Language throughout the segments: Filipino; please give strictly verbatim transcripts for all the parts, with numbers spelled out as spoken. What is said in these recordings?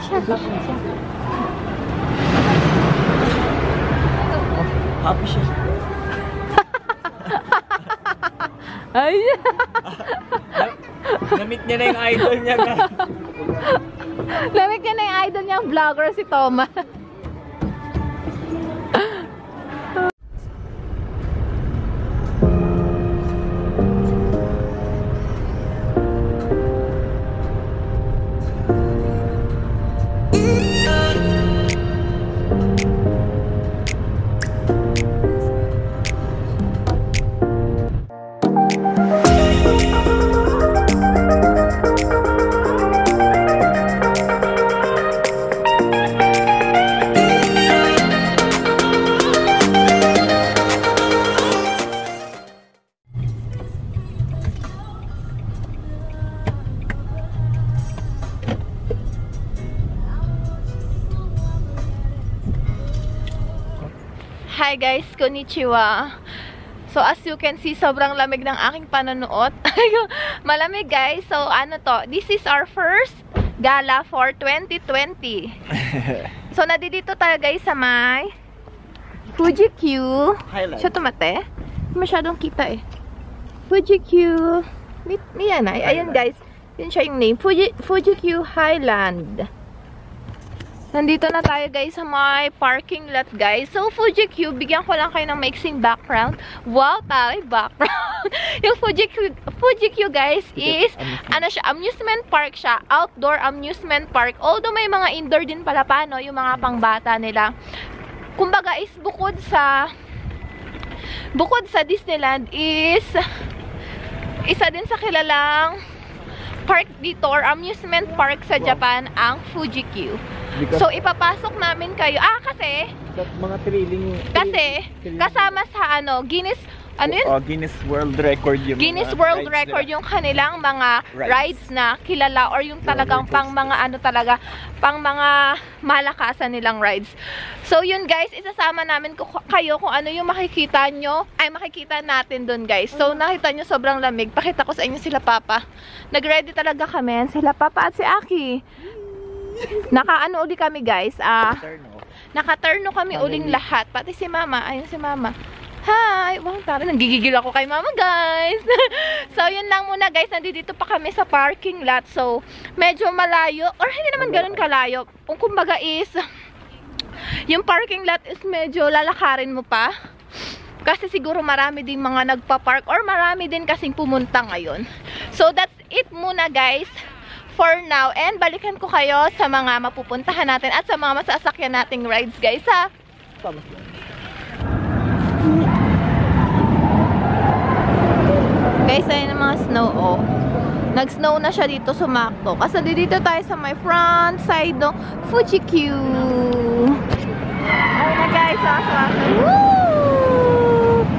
siya, happy siya. Happy siya. Ay! Namit niya na yung idol niya, guys. Namit niya na yung idol niya, vlogger si Thomas. Hi guys, konnichiwa. So as you can see, sobrang lamig ng aking panonood. Malamig guys. So ano to, this is our first gala for twenty twenty. So nandito tayo guys sa may Fujikyu Highland. Siya tumate. Masyadong kita eh. Fujikyu. Yan ay. Ayun guys. Yun siya yung name. Fuji, Fujikyu Highland. Nandito na tayo guys sa may parking lot guys. So Fujikyu, bigyan ko lang kayo ng mixing background. Wow, taray background. Yung Fujikyu, Fujikyu guys is ano siya, amusement park siya. Outdoor amusement park. Although may mga indoor din pala pa, no? Yung mga pangbata nila. Kumbaga is bukod sa bukod sa Disneyland is isa din sa kilalang park dito or amusement park sa Japan ang Fujikyu. Because so ipapasok namin kayo. Ah, kasi mga thrilling kasi thrilling. Kasama sa ano, Guinness ano yun? Oh, Guinness World Record yung Guinness World Record nila. Yung kanilang mga rides. rides na kilala or yung talagang pang mga ano talaga, pang mga malakasan nilang rides. So yun guys, isasama namin ko, kayo kung ano yung makikita nyo, ay makikita natin dun guys. So nakita nyo sobrang lamig. Pakita ko sa inyo sila Papa. Nag-ready talaga kami. Sila Papa at si Aki. Naka-ano uli kami guys. Ah, naka-turno kami uling lahat. Pati si Mama. Ayun si Mama. Hi! Wow, tara, nanggigigil ako kay Mama, guys. So, yun lang muna, guys. Nandito pa kami sa parking lot. So, medyo malayo. Or hindi naman ganun kalayo. Kung kumbaga is, yung parking lot is medyo lalakarin mo pa. Kasi siguro marami din mga nagpa-park or marami din kasing pumunta ngayon. So, that's it muna, guys. For now. And balikan ko kayo sa mga mapupuntahan natin at sa mga masasakyan nating rides, guys, ha? Guys, ayun ang mga snow, oh. Nag-snow na siya dito sa Macdo. Kasi dito tayo sa my front side ng Fujikyu. Ayun na guys, ah, sa woo!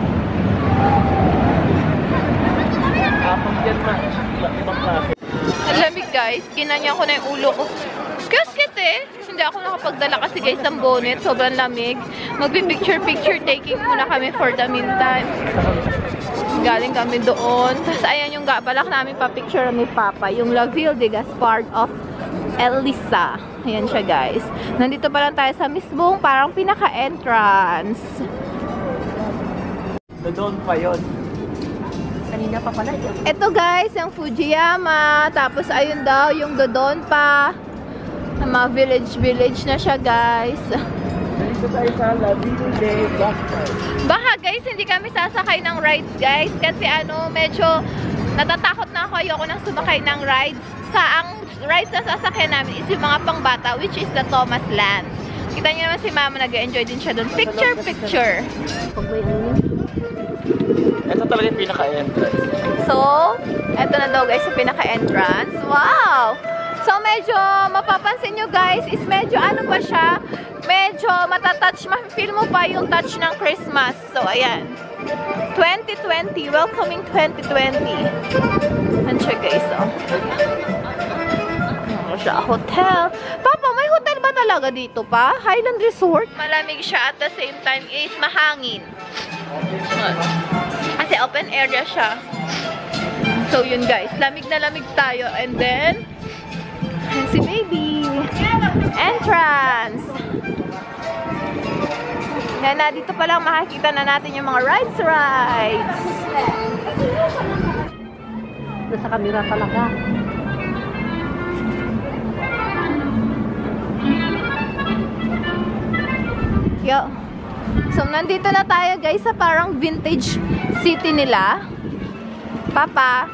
Kapag yan na, ibang klase. Ang lamig guys, ginanya ko na yung ulo ko. Kasket eh. Hindi ako nakapagdala kasi guys ng bonnet. Sobrang lamig. Magpi-picture-picture taking muna kami for the meantime. Galing kami doon. Tapos ayan yung balak namin pa-picture ni Papa. Yung La Ville de Gaspard of Elisa. Ayan siya guys. Nandito pa lang tayo sa mismong parang pinaka-entrance. Doon pa yun. Kanina pa pala yun. Ito guys, yung Fujiyama. Tapos ayun daw, yung Dodon pa. Mga village-village na siya guys. Dito tayo sa La Ville de Gaspard. Baka guys, hindi kami sasakay ng rides guys. Kasi ano, medyo natatakot na ako. Ayoko nang sumakay ng rides. Sa ang rides na sasakyan namin is yung mga pangbata, which is the Thomas Land. Kita niyo naman si Mama, nag-enjoy din siya doon. Picture, picture. Ito talaga yung pinaka-entrance. So, ito na daw guys yung pinaka-entrance. Wow! So, medyo mapapansin nyo guys is medyo ano pa siya, medyo matatouch, ma-feel mo pa yung touch ng Christmas. So, ayan. twenty twenty. Welcoming twenty twenty. Ano siya guys, oh. Ano siya, hotel. Papa, may hotel ba talaga dito pa? Highland Resort? Malamig siya at the same time is mahangin. Kasi open area siya. So, yun guys. Lamig na lamig tayo. And then, si baby. entrance. Yan na, dito pa lang makikita na natin yung mga rides rides. Nasa kamera talaga. Yo. So, nandito na tayo guys sa parang vintage city nila. Papa.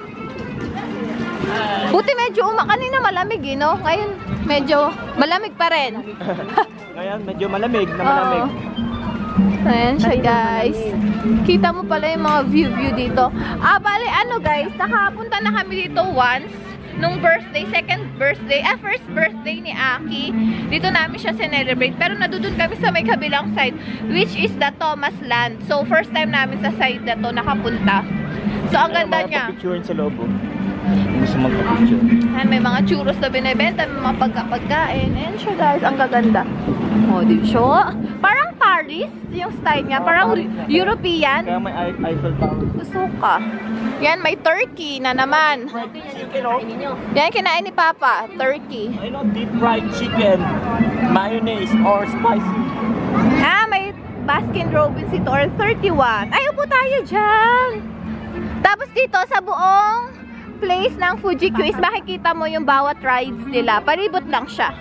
Buti medyo uma. Kanina malamig eh, no? Ngayon medyo malamig pa rin. Ngayon medyo malamig na malamig. Oh. Ayan siya guys. Kita mo pala yung mga view-view dito. Ah, bale ano guys, nakapunta na kami dito once. Nung birthday, second birthday, ah, first birthday ni Aki. Dito namin siya celebrate. Pero nadudun kami sa may kabilang side, which is the Thomas Land. So, first time namin sa side na to nakapunta. So, ang ganda niya. May picture sa loob. Gusto magpa-picture. Ayan, may mga churros na binibenta, may mga pagkapagkain. Ayan siya guys, ang gaganda. O, di siya. Parang Paris, yung style niya. Parang European. Kaya may Eiffel Tower. Gusto ka. Yan, may turkey na naman. Chicken, oh. Yan, kinain ni Papa. Turkey. I know deep fried chicken, mayonnaise, or spicy. Ah, may Baskin Robbins ito or thirty-one. Ayaw po tayo dyan. Tapos dito sa buong place ng Fujikyu is makikita mo yung bawat rides nila. Palibot lang siya.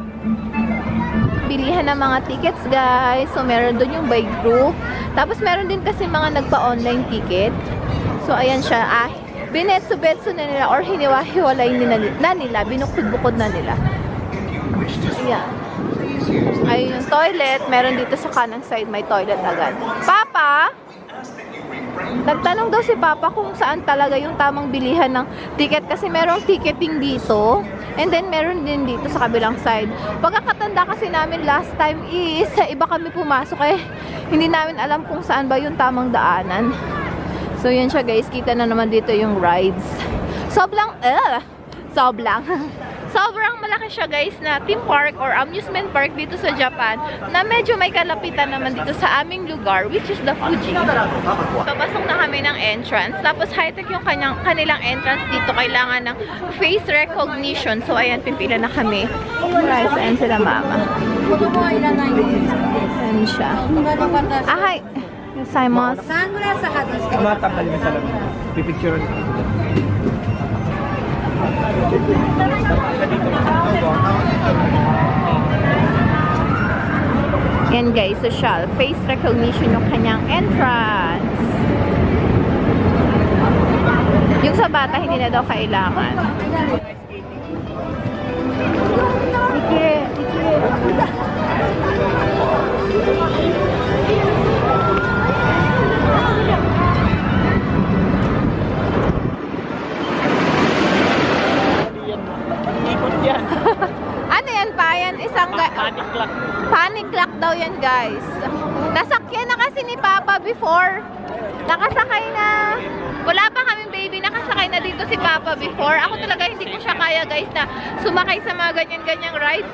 Bilihan ng mga tickets guys. So meron doon yung by group. Tapos meron din kasi mga nagpa-online ticket. So ayan siya. Ah, binetso-betso na nila or hiniwa-hiwalay nila, na nila. Binukod-bukod na nila. Ayan. Ayun yung toilet. Meron dito sa kanang side may toilet agad. Papa! Nagtanong daw si Papa kung saan talaga yung tamang bilihan ng ticket kasi merong ticketing dito and then meron din dito sa kabilang side. Pagkakatanda kasi namin last time is sa iba kami pumasok eh hindi namin alam kung saan ba yung tamang daanan. So yun siya guys, kita na naman dito yung rides. Sobrang uh, sobrang sobrang malaki siya guys na theme park or amusement park dito sa Japan na medyo may kalapitan naman dito sa aming lugar which is the Fuji. Papasok na kami ng entrance. Tapos high-tech yung kanyang, kanilang entrance dito. Kailangan ng face recognition. So ayan, pipila na kami. Right, ayan sila mama. Ayan siya. Ah, hi. Simon. Tumatanggal niya sa loob. Pipicture niya. Yan guys, social. Face recognition yung kanyang entrance. Yung sa bata, hindi na daw kailangan. Sige, sige. Ano yan pa? Yan isang panic clock. Panic clock daw yan guys. Nasakyan na kasi ni Papa before. Nakasakay na. Wala pa kaming baby. Nakasakay na dito si Papa before. Ako talaga hindi ko siya kaya guys na sumakay sa mga ganyan-ganyang rides.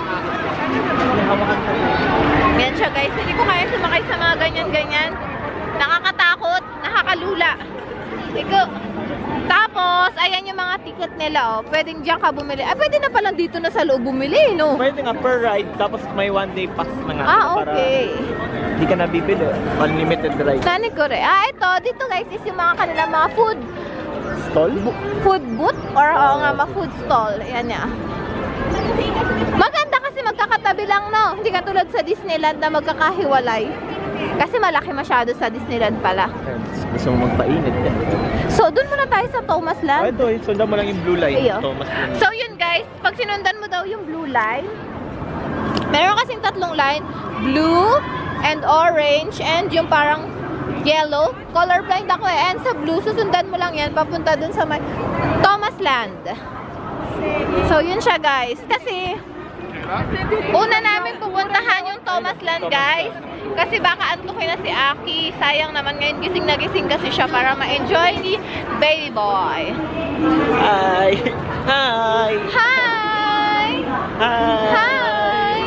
Yan siya guys. Hindi ko kaya sumakay sa mga ganyan-ganyan. Nakakatakot. Nakakalula. Ikaw. Tapos, ayan yung mga ticket nila, oh. Pwedeng diyan ka bumili. Ay, pwede na palang dito na sa loob bumili, no? Pwede nga per ride, tapos may one day pass na nga. Ah, okay. Para hindi ka nabibili. Unlimited ride. Nani ko rin. Ah, ito. Dito guys is yung mga kanilang mga food. Stall? Food booth? Or oo nga, mga food stall. Ayan niya. Maganda kasi magkakatabi lang, no? Hindi katulad sa Disneyland na magkakahiwalay. Kasi malaki masyado sa Disneyland pala. Gusto mo magpainit yan. So, dun muna tayo sa Thomas Land. Ah, ito, sundan mo lang yung blue line. Ayo. Thomas Land. So, yun guys. Pag sinundan mo daw yung blue line, meron kasing tatlong line. Blue, and orange, and yung parang yellow. Colorblind ako eh. And sa blue, susundan mo lang yan. Papunta dun sa may Thomas Land. So, yun siya guys. Kasi, una namin pupuntahan yung Thomas Land guys. Kasi baka antukin na si Aki. Sayang naman ngayon gising na gising kasi siya para ma-enjoy ni baby boy. Hi! Hi! Hi! Hi!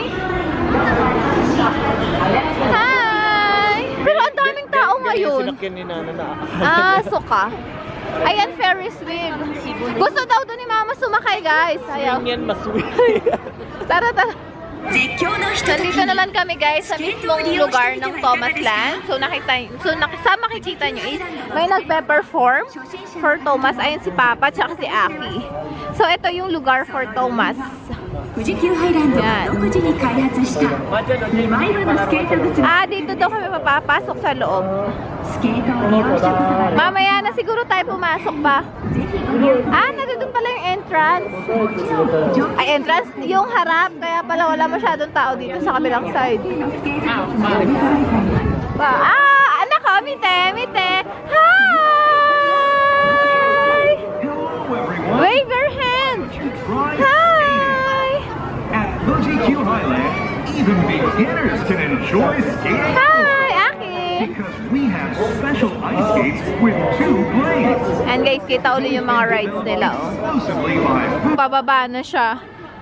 Hi! Hi! Pero ang daming tao ngayon. Sinakyan ni Nana na. Ah, suka. Ayan, Ferris wheel. Gusto daw doon ni Mama sumakay, guys. Ayaw. Swing yan, maswing. Tara, tara. Nandito naman kami guys sa mismong lugar ng Thomas Land. So nakita, so nak sa makikita nyo is may nagpe-perform for Thomas. Ayun si Papa tsaka si Aki. So ito yung lugar for Thomas. Fujikyu Highland を独自に開発したにまいぶのスケート靴。 Ah, dito daw kami mapapasok sa loob. スケートを利用したことがある。 Mamaya na siguro tayo pumasok pa. Ah, nandun pala yung entrance. Ay, entrance? Yung harap. Kaya pala wala masyadong tao dito sa kabilang side. Ah, anak ko, mite, mite. Hi! Wave your hand. Hi! At Fujikyu Highland, even beginners can enjoy skating. Hi, Aki! Because we have special ice skates with two blades. And guys, kita ulit yung mga rides nila, oh. Exclusively live. Pababa na siya.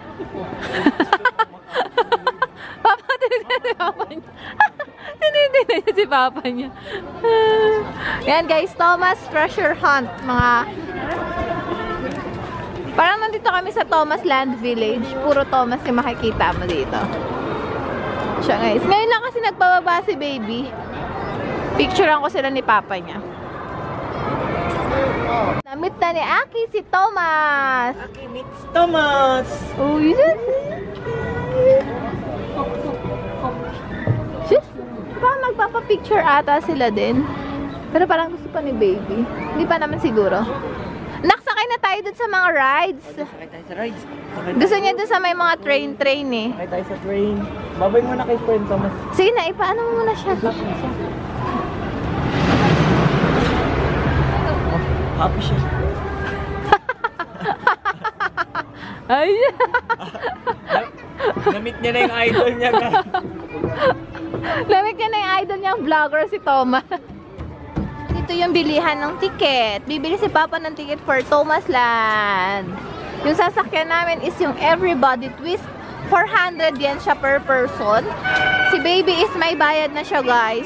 Papa, tinitin si Papa niya. Tinitin niya si Papa niya. Yan guys, Thomas Treasure Hunt. Mga... Parang nandito kami sa Thomas Land Village. Puro Thomas yung makikita mo dito. Siya guys. Ngayon lang kasi nagpababa si baby. Picturean ko sila ni Papa niya. Namit na ni Aki si Thomas. Aki meets Thomas. Oh, yun. Sis, parang magpapapicture ata sila din. Pero parang gusto pa ni baby. Hindi pa naman siguro. Naksakay na tayo dun sa mga rides. Sakay tayo sa rides. Sakay Gusto tayo- niya dun sa may mga train-train eh. Sakay tayo sa train. Babay muna kay friend Thomas. Sige na, ipaano mo muna siya. Happy siya. Ay! Na-meet niya na yung idol niya, guys. Lamig niya na yung idol niyang vlogger si Thomas. Ito yung bilihan ng ticket. Bibili si Papa ng ticket for Thomas Land. Yung sasakyan namin is yung Everybody Twist. four hundred yen siya per person. Si baby is may bayad na siya, guys.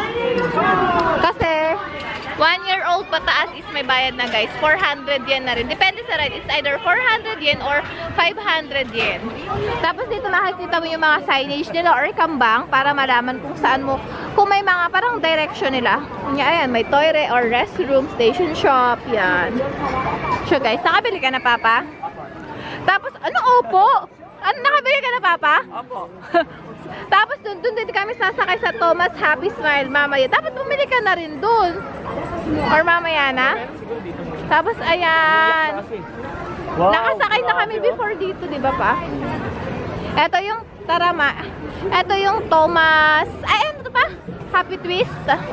Kasi one year old pataas is may bayad na, guys. four hundred yen na rin. Depende sa ride. It's either four hundred yen or five hundred yen. Tapos dito makikita mo yung mga signage nila or kambang para malaman kung saan mo, kung may mga parang direction nila. Ayan, may toilet or restroom, station shop, yan. So guys, nakabili ka na, Papa? Tapos, ano, opo? Ano, nakabili ka na, Papa? Opo. Tapos dun, dun din kami sasakay sa Thomas Happy Smile mamaya. Dapat bumili ka na rin dun. Or mamaya na. Tapos ayan. Wow, Nakasakay na kami grabe, oh. before dito, di ba pa? Ito yung tarama. Ito yung Thomas. Ay, ano to pa? Happy Twist. Ah.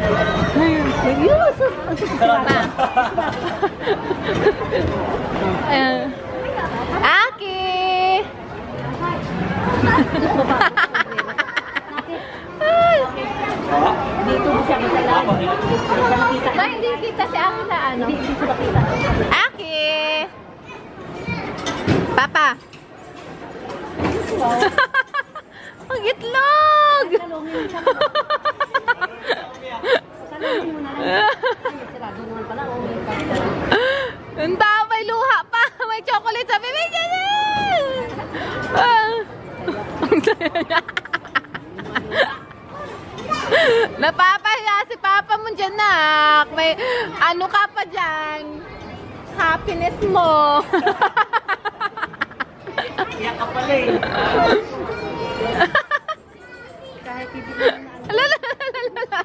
Ayan. Aki! Dito mo siya matalaan. Ma, hindi kita si Aki na ano. Hindi ko nakita. Aki! Papa! Ang itlog! Salungin mo siya. Salungin mo na lang. Sarado naman pala. Ang tao, may luha pa! May chocolate sa bibig niya! Ah. Ang saya niya. Napapahiya si Papa mo dyan, nak. May ano ka pa dyan. Happiness mo. Iyak ka pala eh. Kahit hindi mo na alam.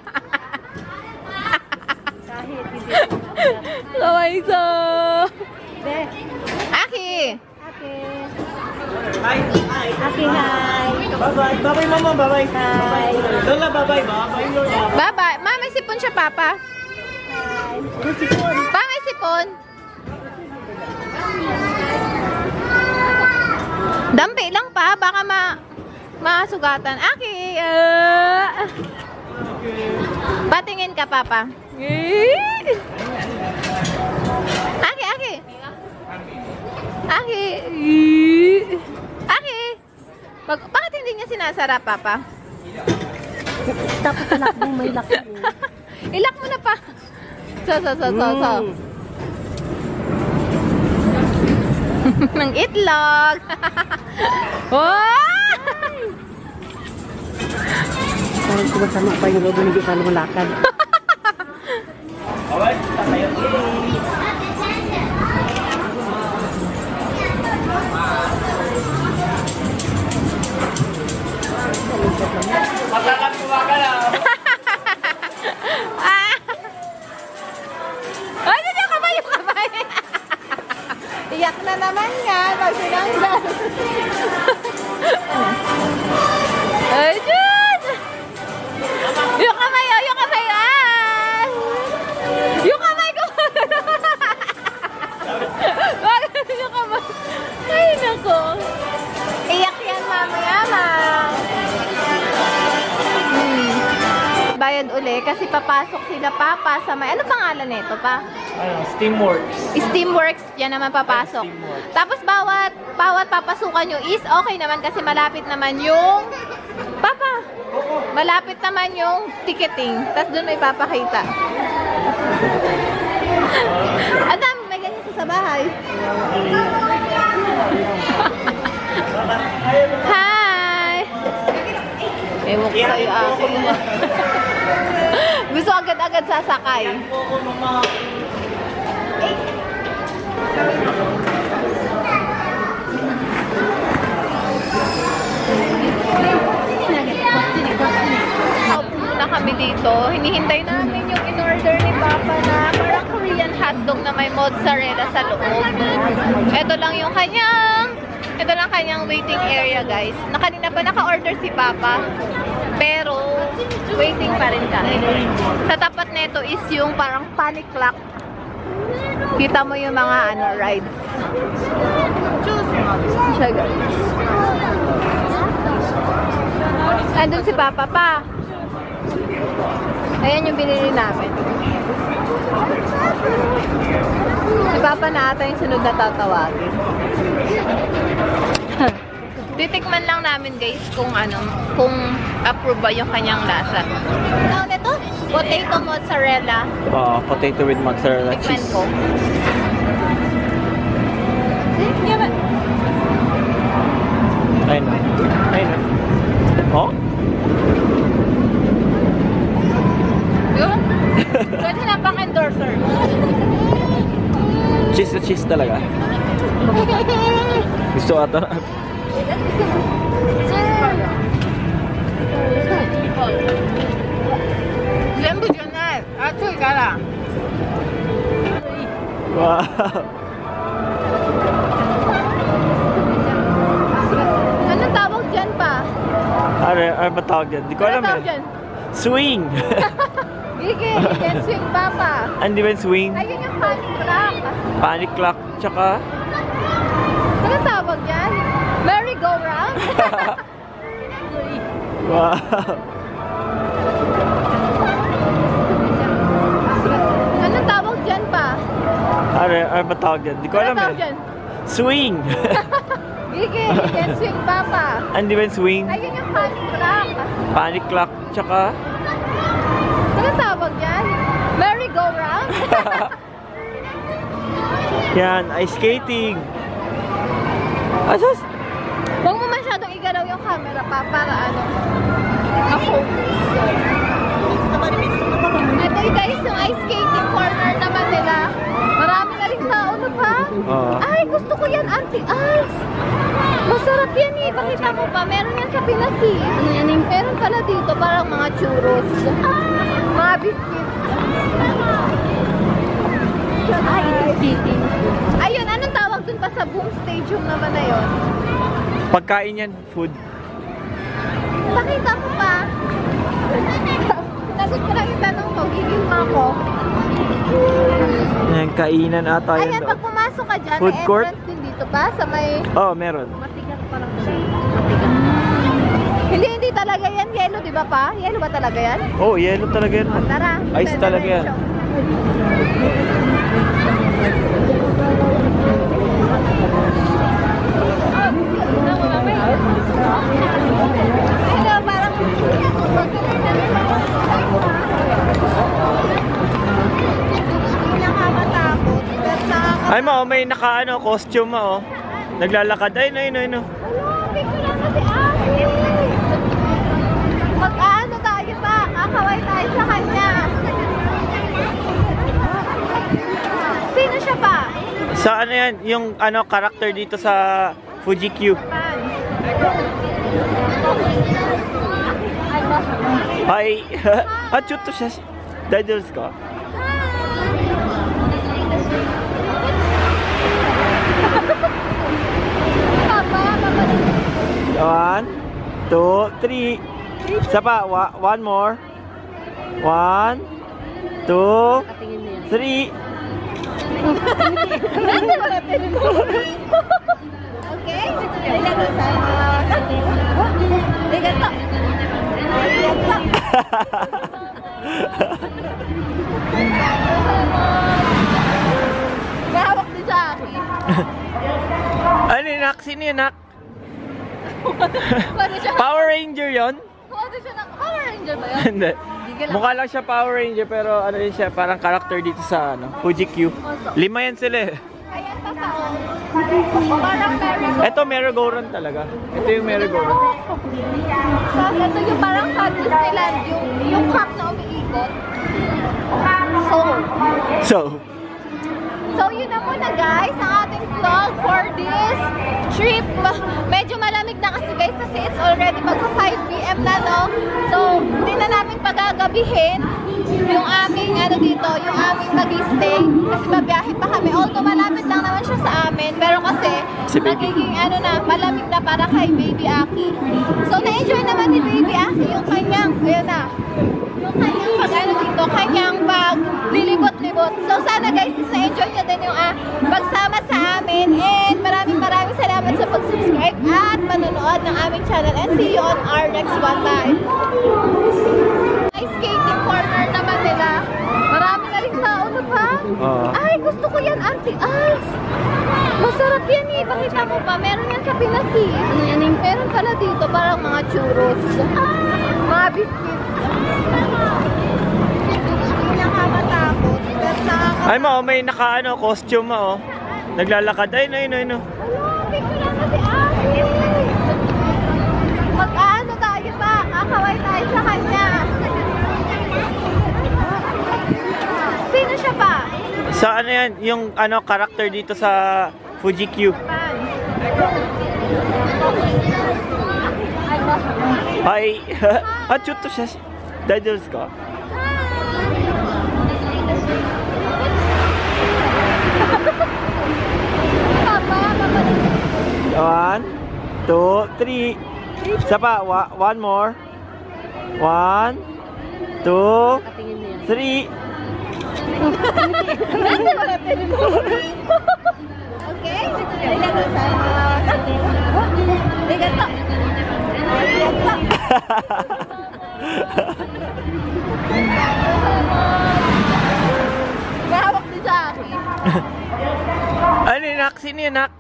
Kahit hindi mo na alam. Kawaisa. Be, Aki. Ate. Hi. Hi. Ate, hi. Bye-bye. Bye-bye, mama. Bye-bye. Hi. Lola, bye-bye. Bye-bye, Lola. Bye-bye. Ma, may sipon siya, Papa. Hi. Rusipon. Pa, may sipon. Dampi lang pa. Baka ma masugatan. Aki. Uh, patingin ka, Papa. Aki, Aki. Aki. Aki. Bak bakit hindi niya sinasara, Papa? Tapos anak mo may laki. Ilak mo na pa. So, so, so, so, so. Ng itlog. Wow! Parang kumasama pa yung lobo, hindi pa lumalakad. Alright, tayo. Matakan tumaga na. Ah! Ay, hindi yung kamay, yung kamay. Iyak na naman nga pag sinanggal. Ay, Diyos! Yung kamay, oh, yung kamay, ah! Yung kamay ko! Bakit yung kamay? Ay, nako. Iyak yan mamaya, ma. Hmm. Bayad uli kasi papasok sila papa sa may... Ano pangalan nito pa? Ano, Steamworks. Steamworks, yan naman papasok. Steamworks. Tapos bawat bawat papasukan nyo is okay naman kasi malapit naman yung papa. Malapit naman yung ticketing. Tapos doon may papakita. Adam, may ganyan sa bahay. Hi! Ewan ko sa'yo ako. Gusto agad-agad sasakay. Paupo muna kami dito. Hinihintay namin yung in-order ni Papa na parang Korean hotdog na may mozzarella sa loob. Ito lang yung kanyang ito lang kanyang waiting area, guys. Na kanina pa naka-order si Papa. Pero waiting pa rin kami. Sa tapat nito is yung parang panic clock. Kita mo yung mga ano rides. Siya, guys. Andun si Papa pa. Ayan yung binili namin. Si Papa na ata yung sunod na tatawagin. Titikman lang namin, guys, kung ano, kung approve ba yung kanyang lasa. Ano nito? Potato mozzarella. Uh, potato with mozzarella Tikman cheese. ko. Ayun na. Ayun na. Oh? Yun? Pwede na pang endorser. Cheese na cheese talaga. Gusto ata na. Lembu dyan na eh. Achoy ka lang. Wow. Anong tawag dyan pa? Ano, ano ba tawag dyan? Di ko alam Anong tawag eh. dyan? Swing! Gigi, yan swing Papa. Hindi ba yung swing? Ayun yung panic clock. Panic clock, tsaka... Anong tawag dyan? Merry-go-round? Wow! Anong tawag dyan pa? Ano, ano ba tawag dyan? Di ko alam Anong tawag eh. dyan? Swing! Gigi, yan swing Papa. Hindi ba yung swing? Ayun yung panic clock. Panic clock, tsaka... Anong tawag dyan? Merry-go-round? Yan, ice skating! Asas? Huwag mo masyadong igalaw yung camera pa para ano, ma-focus. Ito yung guys, yung ice skating corner naman nila. Marami na rin tao na pa. Oo. Ay, gusto ko yan, anti-ice. Masarap yan eh. Pakita mo pa. Meron yan sa Pinas eh. Ano yan eh? Meron pala dito parang mga churros. Mga biscuits. Ay, skating. Ayun, anong tawag dun pa sa boom stadium naman na yun? Pagkain yan, food. Pakita mo pa. Nagot ko lang yung tanong ko. Gigil mo ako. Yan, kainan ata yan. Ayan, pag pumasok ka dyan, Food may court? entrance din dito pa sa may... Oh, meron. Matigas parang matigas. Hindi, hindi talaga yan. Yellow, di ba pa? Yellow ba talaga yan? Oh, yellow talaga yan. O, tara. Ice talaga yan. Hello, parang... Hindi nakakatakot. Pero nakaka Ay mo, may naka ano, costume mo, oh. Naglalakad. Ay, no, no, no. Picture na si Ate. Mag-ano tayo pa? Kakaway tayo sa kanya. Sino siya pa? Sa ano yan, yung ano, character dito sa Fujikyu. Hi. Ah, chutto siya. Daijoubu desu ka? One, two, three. Isa pa. One more. One, two, three. Okay? Arigatou. Arigatou. Mahawak ni Jackie. Ano yun, Nak? Sino yun, Nak? Pwede siya Power Ranger yon? Pwede siya na Power Ranger ba yun? Hindi. Mukha lang siya Power Ranger pero ano yun siya, parang character dito sa ano, Fujikyu. Lima yan sila eh. Ayan, totoo. Parang merry-go. Ito merry-go-round talaga. Ito yung merry-go-round. So, ito yung parang sa Disneyland, yung, yung cup na umiikot. So, So, So, yun na muna guys, ang ating vlog for this trip. Medyo malamig na kasi guys kasi it's already magsa five p m na, no? So, hindi na namin pagagabihin yung aming ano dito, yung aming mag-stay kasi mabiyahe pa kami. Although malapit lang naman siya sa amin, pero kasi Si baby. magiging ano na, malamig na para kay Baby Aki. So, na-enjoy naman ni Baby Aki yung kanyang, ayun na, yung kanyang pag ano dito, kanyang pag lilibot-libot. So, sana guys, is na-enjoy nyo din yung uh, pagsama sa amin. And maraming maraming salamat sa pag-subscribe at manonood ng aming channel. And see you on our next one. Bye! Ay, skating corner naman nila. Marami na rin tao na pa. Oo. Ay, gusto ko yan, Auntie Ice. Masarap yan eh. Pakita mo pa. Meron yan sa Pinas eh. Ano yan eh? Meron pala dito. Parang mga churros. Mga biscuits. Hindi nakakatakot. Pero nakakatakot. ay mo, may naka ano, costume mo, oh. Naglalakad. Ay, no, no, no. Hello, picture na si Ate. Mag-ano tayo pa? Kakaway tayo sa kanya. Sino siya pa? Sa ano yan, yung ano, character dito sa Fujikyu. Hi. Ah, chutto siya. Daijoubu desu ka? One, two, three. Isa pa. One more. One, two, three. Okay? Arigatou. Arigatou. Arigatou. Mahawak ni Jackie. Ano yun, Nak? Sino yun, Nak?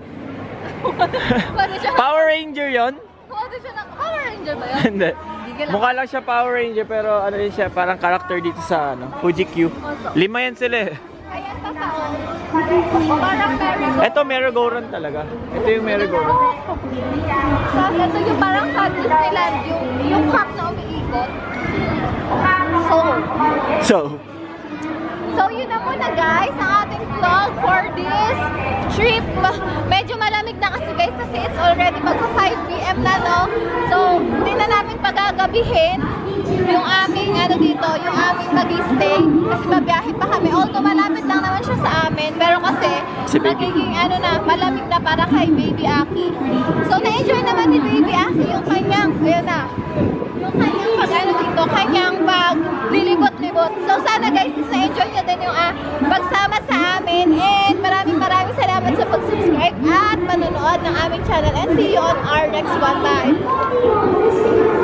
Pwede siya Power Ranger yon? Pwede siya na Power Ranger ba yun? Hindi. Mukha lang siya Power Ranger pero ano yun siya, parang character dito sa ano, Fujikyu. Lima yan sila eh. Ayan, totoo. Parang merry-go. Ito merry-go-round talaga. Ito yung merry-go-round. So, ito yung parang sa Disneyland, yung, yung cup na umiikot. So, So, So, yun na muna guys, ang ating vlog for this trip. Medyo malamig na kasi guys kasi it's already magsa five p m na, no? So, hindi na namin pagagabihin yung aming ano dito, yung aming mag-stay kasi mabiyahe pa kami. Although malapit lang naman siya sa amin, pero kasi Si baby. magiging ano na, malamig na para kay Baby Aki. So, na-enjoy naman ni Baby Aki yung kanyang, ayun na, yung kanyang pag ano dito, kanyang pag lilibot-libot. So, sana guys, is na-enjoy nyo din yung uh, pagsama sa amin. And maraming maraming salamat sa pag-subscribe at manonood ng aming channel. And see you on our next one. Bye!